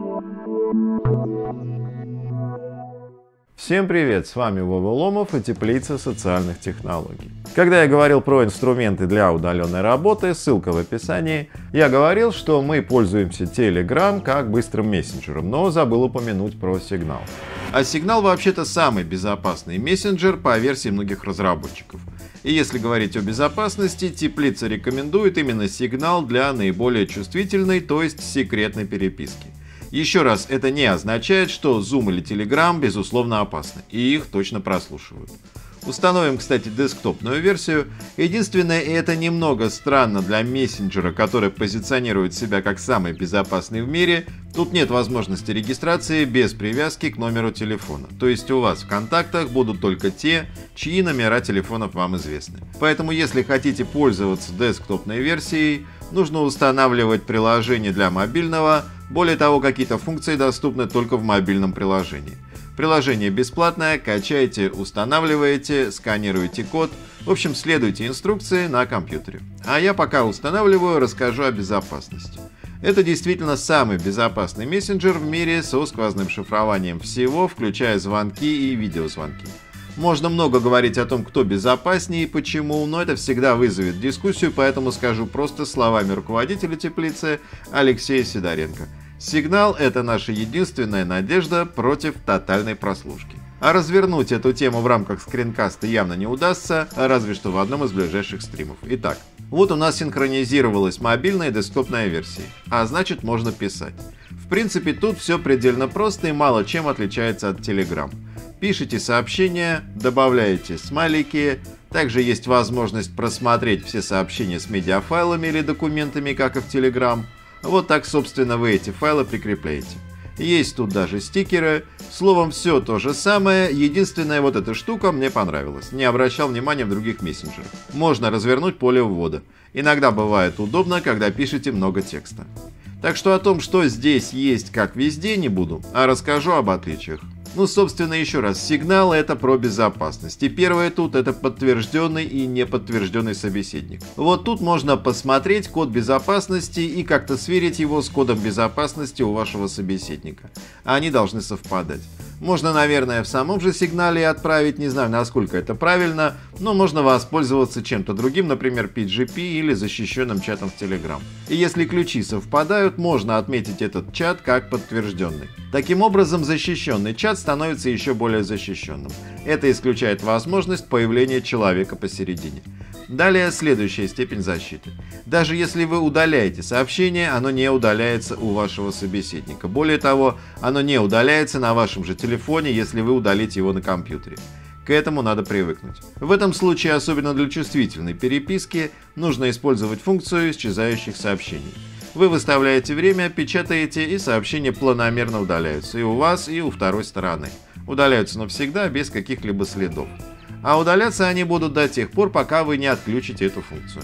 Всем привет, с вами Вова Ломов и Теплица социальных технологий. Когда я говорил про инструменты для удаленной работы, ссылка в описании, я говорил, что мы пользуемся Telegram как быстрым мессенджером, но забыл упомянуть про Signal. А Signal вообще-то самый безопасный мессенджер по версии многих разработчиков. И если говорить о безопасности, Теплица рекомендует именно Signal для наиболее чувствительной, то есть секретной переписки. Еще раз, это не означает, что Zoom или Telegram безусловно опасны, и их точно прослушивают. Установим, кстати, десктопную версию. Единственное, и это немного странно для мессенджера, который позиционирует себя как самый безопасный в мире, тут нет возможности регистрации без привязки к номеру телефона. То есть у вас в контактах будут только те, чьи номера телефонов вам известны. Поэтому, если хотите пользоваться десктопной версией, нужно устанавливать приложение для мобильного. Более того, какие-то функции доступны только в мобильном приложении. Приложение бесплатное, качайте, устанавливаете, сканируете код. В общем, следуйте инструкции на компьютере. А я пока устанавливаю, расскажу о безопасности. Это действительно самый безопасный мессенджер в мире со сквозным шифрованием всего, включая звонки и видеозвонки. Можно много говорить о том, кто безопаснее и почему, но это всегда вызовет дискуссию, поэтому скажу просто словами руководителя Теплицы Алексея Сидоренко. Signal — это наша единственная надежда против тотальной прослушки. А развернуть эту тему в рамках скринкаста явно не удастся, разве что в одном из ближайших стримов. Итак, вот у нас синхронизировалась мобильная и десктопная версии, а значит можно писать. В принципе, тут все предельно просто и мало чем отличается от Telegram. Пишите сообщения, добавляете смайлики, также есть возможность просмотреть все сообщения с медиафайлами или документами, как и в Telegram. Вот так, собственно, вы эти файлы прикрепляете. Есть тут даже стикеры. Словом, все то же самое, единственная вот эта штука мне понравилась. Не обращал внимания в других мессенджерах. Можно развернуть поле ввода. Иногда бывает удобно, когда пишете много текста. Так что о том, что здесь есть, как везде, не буду, а расскажу об отличиях. Ну, собственно, еще раз, Signal — это про безопасность. И первое тут — это подтвержденный и неподтвержденный собеседник. Вот тут можно посмотреть код безопасности и как-то сверить его с кодом безопасности у вашего собеседника. Они должны совпадать. Можно, наверное, в самом же сигнале отправить, не знаю, насколько это правильно, но можно воспользоваться чем-то другим, например, PGP или защищенным чатом в Telegram. И если ключи совпадают, можно отметить этот чат как подтвержденный. Таким образом, защищенный чат становится еще более защищенным. Это исключает возможность появления человека посередине. Далее, следующая степень защиты. Даже если вы удаляете сообщение, оно не удаляется у вашего собеседника. Более того, оно не удаляется на вашем же телефоне, если вы удалите его на компьютере. К этому надо привыкнуть. В этом случае, особенно для чувствительной переписки, нужно использовать функцию исчезающих сообщений. Вы выставляете время, печатаете, и сообщения планомерно удаляются и у вас, и у второй стороны. Удаляются навсегда, без каких-либо следов. А удаляться они будут до тех пор, пока вы не отключите эту функцию.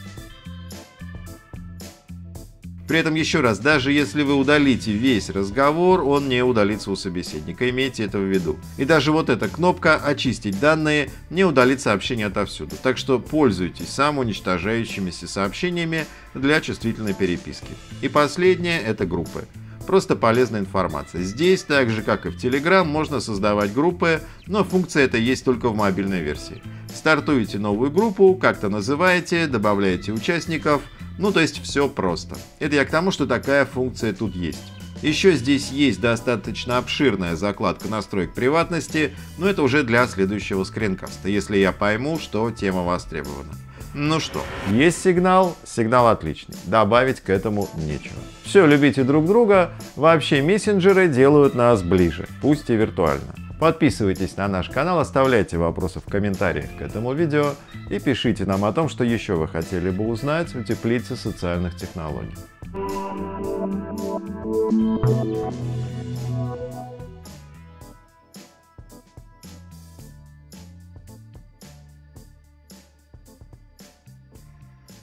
При этом еще раз, даже если вы удалите весь разговор, он не удалится у собеседника, имейте это в виду. И даже вот эта кнопка «Очистить данные» не удалит сообщение отовсюду. Так что пользуйтесь самоуничтожающимися сообщениями для чувствительной переписки. И последнее — это группы. Просто полезная информация. Здесь, так же как и в Telegram, можно создавать группы, но функция эта есть только в мобильной версии. Стартуете новую группу, как-то называете, добавляете участников, ну то есть все просто. Это я к тому, что такая функция тут есть. Еще здесь есть достаточно обширная закладка настроек приватности, но это уже для следующего скринкаста, если я пойму, что тема востребована. Ну что, есть сигнал, сигнал отличный, добавить к этому нечего. Все, любите друг друга, вообще мессенджеры делают нас ближе, пусть и виртуально. Подписывайтесь на наш канал, оставляйте вопросы в комментариях к этому видео и пишите нам о том, что еще вы хотели бы узнать у Теплицы социальных технологий.